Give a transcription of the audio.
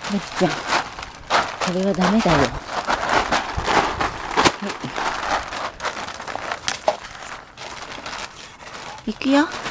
むっちゃん、これはダメだよ。はい。いくよ。